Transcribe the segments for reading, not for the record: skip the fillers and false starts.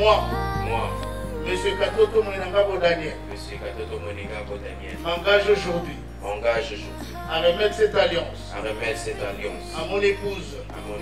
Moi, Monsieur Katoto Moninga Daniel, m'engage aujourd'hui à remettre cette alliance à mon épouse,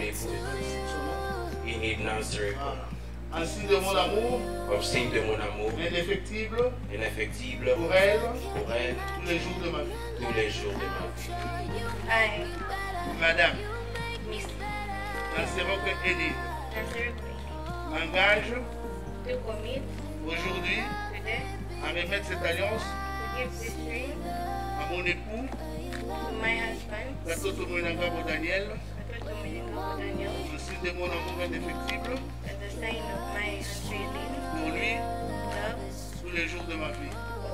en signe de mon amour, indéfectible pour elle, tous les jours de ma vie. Madame, Nanseroke Edith, m'engage aujourd'hui à remettre cette alliance à mon époux, Katoto Moninga Daniel, en signe de mon amour indéfectible pour lui tous les jours de ma vie.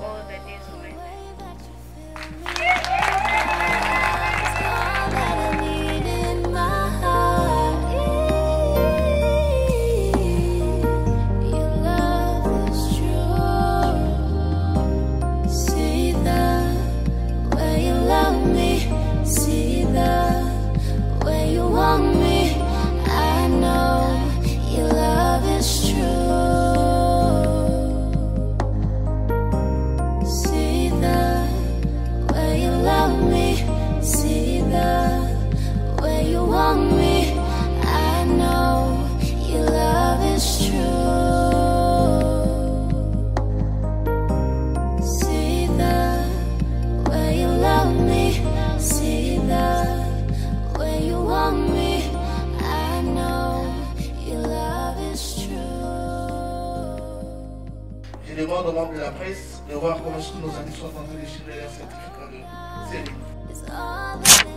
Je demande aux membres de la presse de voir comment nos amis sont en train de déchirer leur certificat de céline.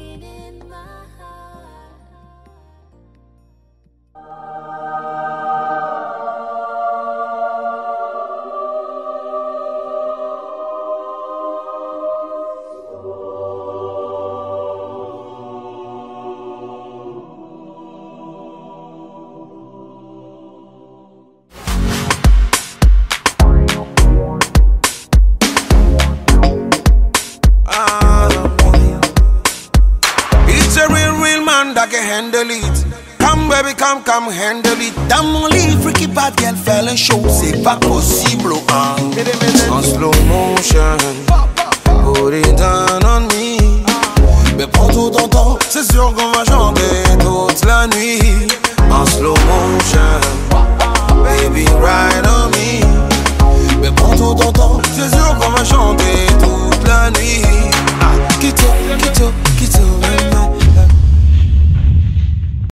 That can handle it. Come baby, come handle it. Dans mon lit, freaky bad girl fait un show. C'est pas possible, hein. En slow motion, put it down on me. Mais prends tout ton temps, c'est sûr qu'on va chanter.